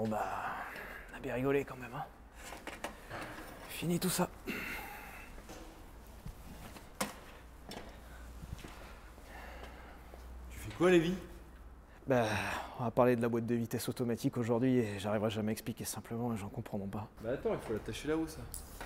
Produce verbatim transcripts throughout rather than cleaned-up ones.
Bon bah, on a bien rigolé quand même, hein. Fini tout ça. Tu fais quoi, Lévi? Bah, on va parler de la boîte de vitesse automatique aujourd'hui et j'arriverai jamais à expliquer simplement, les gens comprendront pas. Bah attends, il faut l'attacher là-haut, ça.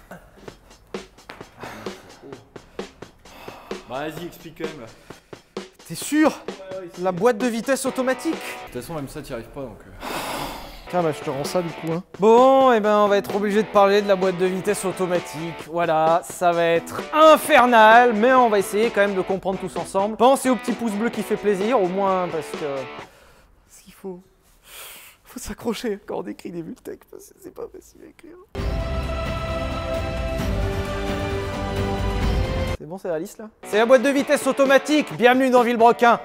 Bah vas-y, explique quand même là. T'es sûr? Ouais, ouais, La boîte de vitesse automatique? De toute façon, même ça, t'y arrives pas donc. Euh... Tiens, bah je te rends ça du coup. Hein. Bon, et ben on va être obligé de parler de la boîte de vitesse automatique. Voilà, ça va être infernal, mais on va essayer quand même de comprendre tous ensemble. Pensez au petit pouce bleu qui fait plaisir, au moins parce que... Parce qu'il faut... faut s'accrocher quand on écrit des bulletins, parce que c'est pas facile à écrire. C'est bon, c'est réaliste là? C'est la boîte de vitesse automatique, bienvenue dans Villebrequin.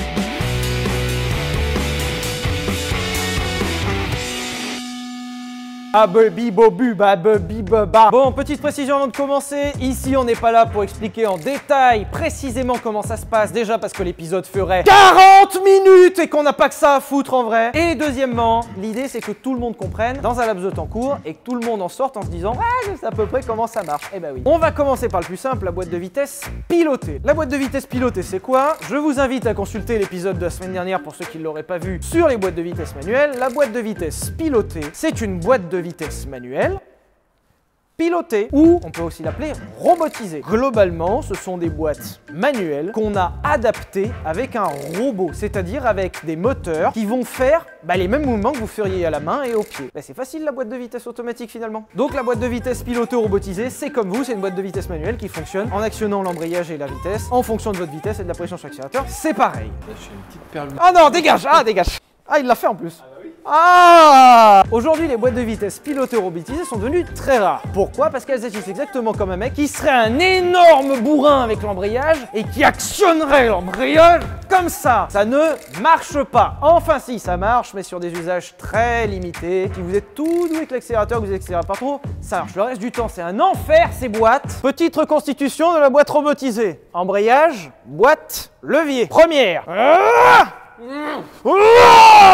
Ah bi bobu ba bi ba. Bon, petite précision avant de commencer, ici on n'est pas là pour expliquer en détail précisément comment ça se passe, déjà parce que l'épisode ferait quarante minutes et qu'on n'a pas que ça à foutre en vrai. Et deuxièmement, l'idée c'est que tout le monde comprenne dans un laps de temps court et que tout le monde en sorte en se disant ah, je sais à peu près comment ça marche. Eh ben oui. On va commencer par le plus simple, la boîte de vitesse pilotée. La boîte de vitesse pilotée c'est quoi? Je vous invite à consulter l'épisode de la semaine dernière pour ceux qui ne l'auraient pas vu sur les boîtes de vitesse manuelles. La boîte de vitesse pilotée, c'est une boîte de vitesse manuelle, pilotée, ou on peut aussi l'appeler robotisée. Globalement, ce sont des boîtes manuelles qu'on a adaptées avec un robot, c'est-à-dire avec des moteurs qui vont faire bah, les mêmes mouvements que vous feriez à la main et au pied. Bah, c'est facile la boîte de vitesse automatique finalement. Donc la boîte de vitesse pilotée robotisée, c'est comme vous, c'est une boîte de vitesse manuelle qui fonctionne en actionnant l'embrayage et la vitesse en fonction de votre vitesse et de la pression sur l'accélérateur. C'est pareil. Là, j'ai une petite perle. Ah non, dégage! Ah, dégage! Ah, il l'a fait en plus. Ah! Aujourd'hui, les boîtes de vitesse pilotées robotisées sont devenues très rares. Pourquoi? Parce qu'elles agissent exactement comme un mec qui serait un énorme bourrin avec l'embrayage et qui actionnerait l'embrayage comme ça. Ça ne marche pas. Enfin si, ça marche, mais sur des usages très limités. Si vous êtes tout doux avec l'accélérateur, que vous accélérez pas trop, ça marche. Le reste du temps, c'est un enfer ces boîtes. Petite reconstitution de la boîte robotisée. Embrayage, boîte, levier. Première. Ah! Ah!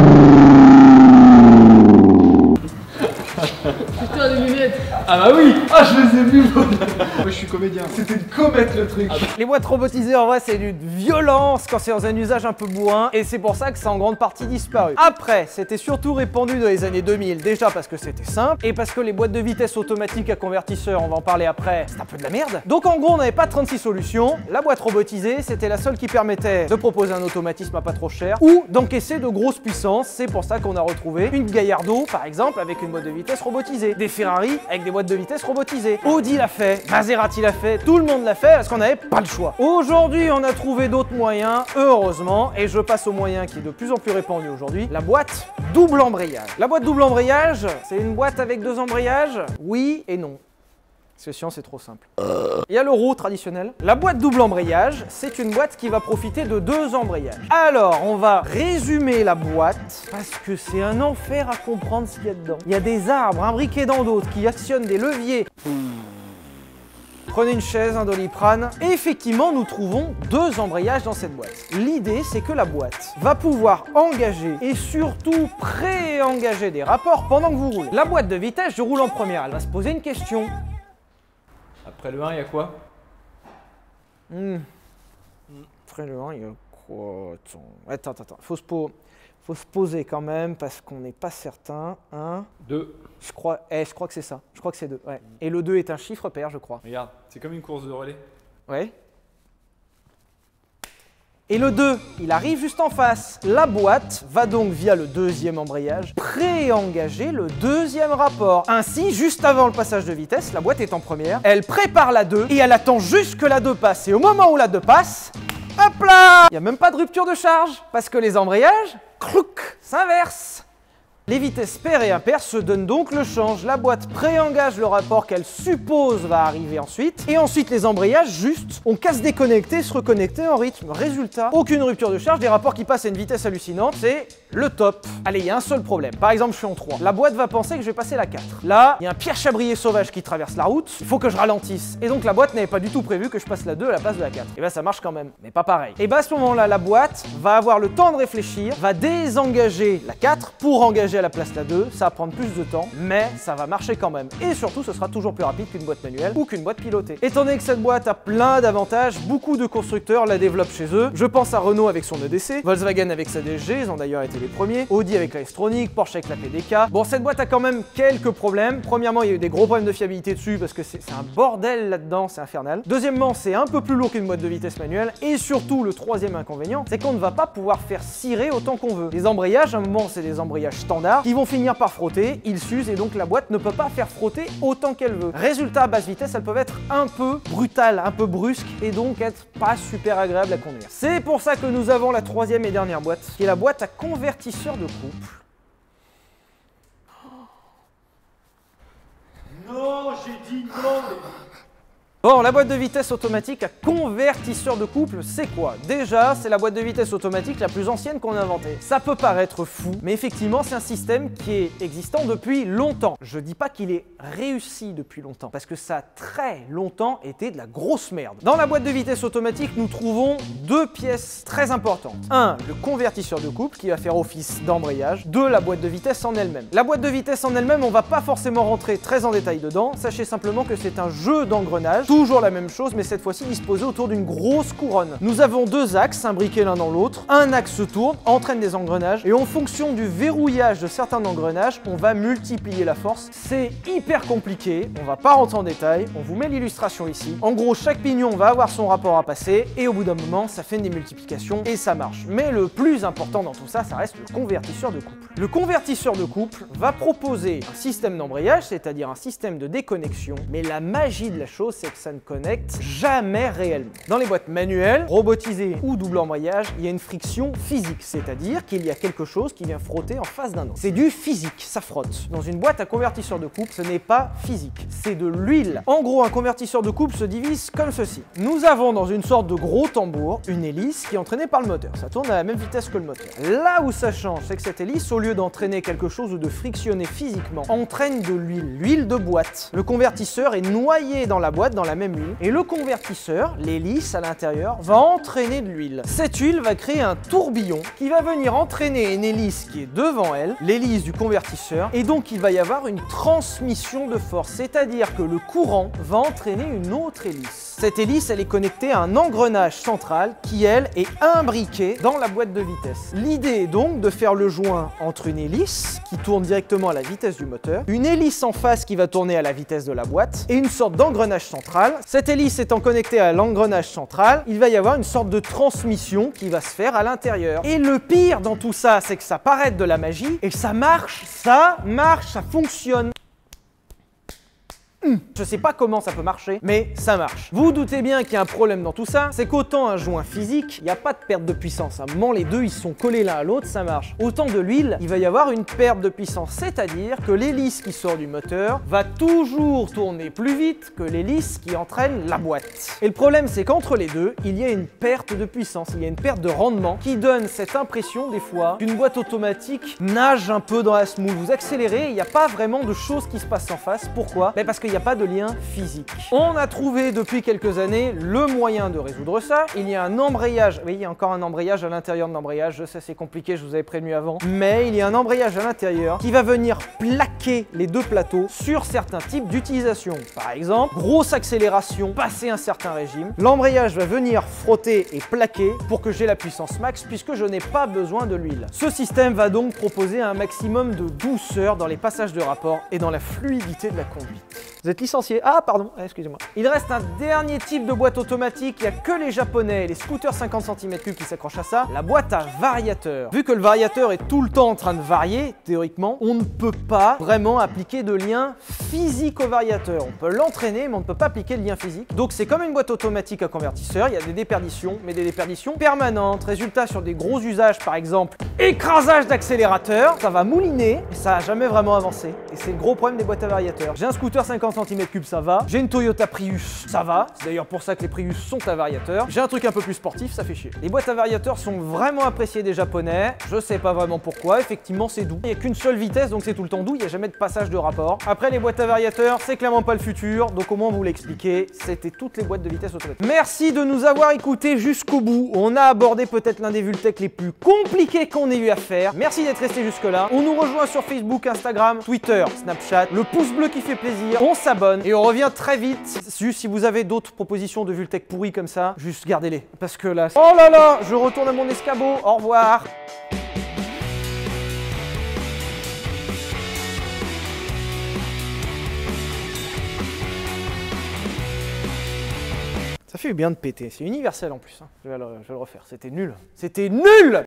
Putain, les lunettes! Ah bah oui! Ah, je les ai vus! Moi, je suis comédien. C'était une comète le truc. Ah bah. Les boîtes robotisées, en vrai, c'est d'une violence quand c'est dans un usage un peu bourrin, et c'est pour ça que ça a en grande partie disparu. Après, c'était surtout répandu dans les années deux mille, déjà parce que c'était simple, et parce que les boîtes de vitesse automatiques à convertisseur, on va en parler après, c'est un peu de la merde. Donc en gros, on n'avait pas trente-six solutions. La boîte robotisée, c'était la seule qui permettait de proposer un automatisme à pas trop cher, ou d'encaisser de grosses puissances. C'est pour ça qu'on a retrouvé une Gallardo, par exemple, avec une boîte de vitesse robotisée. Des Ferrari avec des boîtes de vitesse robotisées. Audi l'a fait, Maserati l'a fait, tout le monde l'a fait parce qu'on n'avait pas le choix. Aujourd'hui, on a trouvé d'autres moyens, heureusement, et je passe au moyen qui est de plus en plus répandu aujourd'hui, la boîte double embrayage. La boîte double embrayage, c'est une boîte avec deux embrayages? Oui et non. C'est chiant, c'est trop simple. Il y a l'euro traditionnel. La boîte double embrayage, c'est une boîte qui va profiter de deux embrayages. Alors, on va résumer la boîte parce que c'est un enfer à comprendre ce qu'il y a dedans. Il y a des arbres imbriqués dans d'autres qui actionnent des leviers. Prenez une chaise, un Doliprane, et effectivement, nous trouvons deux embrayages dans cette boîte. L'idée, c'est que la boîte va pouvoir engager et surtout pré-engager des rapports pendant que vous roulez. La boîte de vitesse, je roule en première, elle va se poser une question. Après le un, il y a quoi? Mmh. Après le un, il y a quoi? Attends, attends, attends. Faut se, po... Faut se poser quand même parce qu'on n'est pas certain. un. deux. Je crois... Eh, je crois que c'est ça. Je crois que c'est deux. Ouais. Et le deux est un chiffre pair, je crois. Regarde, c'est comme une course de relais. Ouais. Et le deux, il arrive juste en face. La boîte va donc, via le deuxième embrayage, pré-engager le deuxième rapport. Ainsi, juste avant le passage de vitesse, la boîte est en première, elle prépare la deux et elle attend juste que la deux passe. Et au moment où la deux passe, hop là! Il n'y a même pas de rupture de charge, parce que les embrayages, clouc, s'inversent. Les vitesses paires et impaires se donnent donc le change. La boîte pré-engage le rapport qu'elle suppose va arriver ensuite. Et ensuite, les embrayages, juste, on casse déconnecter, se reconnecter en rythme. Résultat, aucune rupture de charge, des rapports qui passent à une vitesse hallucinante, c'est le top. Allez, il y a un seul problème. Par exemple, je suis en trois. La boîte va penser que je vais passer la quatre. Là, il y a un Pierre Chabrier sauvage qui traverse la route. Il faut que je ralentisse. Et donc, la boîte n'avait pas du tout prévu que je passe la deux à la place de la quatre. Et ben, ça marche quand même, mais pas pareil. Et ben, à ce moment-là, la boîte va avoir le temps de réfléchir, va désengager la quatre pour engager à la place de la deux, ça va prendre plus de temps, mais ça va marcher quand même. Et surtout, ce sera toujours plus rapide qu'une boîte manuelle ou qu'une boîte pilotée. Étant donné que cette boîte a plein d'avantages, beaucoup de constructeurs la développent chez eux. Je pense à Renault avec son E D C, Volkswagen avec sa D S G, ils ont d'ailleurs été les premiers, Audi avec la S-Tronic, Porsche avec la P D K. Bon, cette boîte a quand même quelques problèmes. Premièrement, il y a eu des gros problèmes de fiabilité dessus parce que c'est un bordel là-dedans, c'est infernal. Deuxièmement, c'est un peu plus lourd qu'une boîte de vitesse manuelle. Et surtout, le troisième inconvénient, c'est qu'on ne va pas pouvoir faire cirer autant qu'on veut. Les embrayages, à un moment, c'est des embrayages standards qui vont finir par frotter, ils s'usent et donc la boîte ne peut pas faire frotter autant qu'elle veut. Résultat, à basse vitesse, elles peuvent être un peu brutales, un peu brusques et donc être pas super agréables à conduire. C'est pour ça que nous avons la troisième et dernière boîte, qui est la boîte à convertisseur de couple. Non, j'ai dit non. Bon, la boîte de vitesse automatique à convertisseur de couple, c'est quoi? Déjà, c'est la boîte de vitesse automatique la plus ancienne qu'on a inventée. Ça peut paraître fou, mais effectivement, c'est un système qui est existant depuis longtemps. Je dis pas qu'il est réussi depuis longtemps, parce que ça a très longtemps été de la grosse merde. Dans la boîte de vitesse automatique, nous trouvons deux pièces très importantes. Un, le convertisseur de couple qui va faire office d'embrayage. Deux, la boîte de vitesse en elle-même. La boîte de vitesse en elle-même, on va pas forcément rentrer très en détail dedans. Sachez simplement que c'est un jeu d'engrenage. Toujours la même chose, mais cette fois-ci disposé autour d'une grosse couronne. Nous avons deux axes imbriqués l'un dans l'autre. Un axe se tourne, entraîne des engrenages, et en fonction du verrouillage de certains engrenages, on va multiplier la force. C'est hyper compliqué, on va pas rentrer en détail, on vous met l'illustration ici. En gros, chaque pignon va avoir son rapport à passer, et au bout d'un moment, ça fait une démultiplication, et ça marche. Mais le plus important dans tout ça, ça reste le convertisseur de couple. Le convertisseur de couple va proposer un système d'embrayage, c'est-à-dire un système de déconnexion, mais la magie de la chose, c'est que ça ne connecte jamais réellement. Dans les boîtes manuelles, robotisées ou double embrayage, il y a une friction physique, c'est-à-dire qu'il y a quelque chose qui vient frotter en face d'un autre. C'est du physique, ça frotte. Dans une boîte à convertisseur de couple, ce n'est pas physique, c'est de l'huile. En gros, un convertisseur de couple se divise comme ceci. Nous avons dans une sorte de gros tambour une hélice qui est entraînée par le moteur. Ça tourne à la même vitesse que le moteur. Là où ça change, c'est que cette hélice, au lieu d'entraîner quelque chose ou de frictionner physiquement, entraîne de l'huile, l'huile de boîte. Le convertisseur est noyé dans la boîte, dans la même huile, et le convertisseur, l'hélice à l'intérieur, va entraîner de l'huile. Cette huile va créer un tourbillon qui va venir entraîner une hélice qui est devant elle, l'hélice du convertisseur, et donc il va y avoir une transmission de force, c'est-à-dire que le courant va entraîner une autre hélice. Cette hélice, elle est connectée à un engrenage central qui, elle, est imbriqué dans la boîte de vitesse. L'idée est donc de faire le joint entre une hélice qui tourne directement à la vitesse du moteur, une hélice en face qui va tourner à la vitesse de la boîte, et une sorte d'engrenage central. Cette hélice étant connectée à l'engrenage central, il va y avoir une sorte de transmission qui va se faire à l'intérieur. Et le pire dans tout ça, c'est que ça paraît être de la magie, et ça marche, ça marche, ça fonctionne. Mmh. Je sais pas comment ça peut marcher, mais ça marche. Vous vous doutez bien qu'il y a un problème dans tout ça, c'est qu'autant un joint physique, il n'y a pas de perte de puissance. À un moment, les deux, ils sont collés l'un à l'autre, ça marche. Autant de l'huile, il va y avoir une perte de puissance, c'est-à-dire que l'hélice qui sort du moteur va toujours tourner plus vite que l'hélice qui entraîne la boîte. Et le problème, c'est qu'entre les deux, il y a une perte de puissance, il y a une perte de rendement qui donne cette impression, des fois, qu'une boîte automatique nage un peu dans la semoule. Vous accélérez, il n'y a pas vraiment de choses qui se passent en face. Pourquoi? Ben parce que il n'y a pas de lien physique. On a trouvé depuis quelques années le moyen de résoudre ça. Il y a un embrayage, oui, il y a encore un embrayage à l'intérieur de l'embrayage, je sais c'est compliqué, je vous avais prévenu avant, mais il y a un embrayage à l'intérieur qui va venir plaquer les deux plateaux sur certains types d'utilisation. Par exemple, grosse accélération, passer un certain régime, l'embrayage va venir frotter et plaquer pour que j'ai la puissance max puisque je n'ai pas besoin de l'huile. Ce système va donc proposer un maximum de douceur dans les passages de rapport et dans la fluidité de la conduite. Vous êtes licencié. Ah, pardon, excusez-moi. Il reste un dernier type de boîte automatique. Il n'y a que les Japonais et les scooters cinquante centimètres cubes qui s'accrochent à ça. La boîte à variateur. Vu que le variateur est tout le temps en train de varier, théoriquement, on ne peut pas vraiment appliquer de lien physique au variateur. On peut l'entraîner, mais on ne peut pas appliquer de lien physique. Donc c'est comme une boîte automatique à convertisseur. Il y a des déperditions, mais des déperditions permanentes. Résultat sur des gros usages, par exemple, écrasage d'accélérateur. Ça va mouliner et ça n'a jamais vraiment avancé. Et c'est le gros problème des boîtes à variateur. J'ai un scooter cinquante cinquante centimètres cubes, ça va. J'ai une Toyota Prius, ça va. C'est d'ailleurs pour ça que les Prius sont à variateur. J'ai un truc un peu plus sportif, ça fait chier. Les boîtes à variateurs sont vraiment appréciées des Japonais. Je sais pas vraiment pourquoi. Effectivement, c'est doux. Il n'y a qu'une seule vitesse, donc c'est tout le temps doux. Il n'y a jamais de passage de rapport. Après, les boîtes à variateurs, c'est clairement pas le futur. Donc au moins, vous l'expliquez. C'était toutes les boîtes de vitesse automatiques. Merci de nous avoir écoutés jusqu'au bout. On a abordé peut-être l'un des Vultec les plus compliqués qu'on ait eu à faire. Merci d'être resté jusque-là. On nous rejoint sur Facebook, Instagram, Twitter, Snapchat. Le pouce bleu qui fait plaisir. On s'abonne et on revient très vite. Juste si vous avez d'autres propositions de Vultec pourris comme ça, juste gardez-les. Parce que là... Oh là là, je retourne à mon escabeau. Au revoir. Ça fait bien de péter, c'est universel en plus. Hein. Je, vais le, je vais le refaire, c'était nul. C'était nul!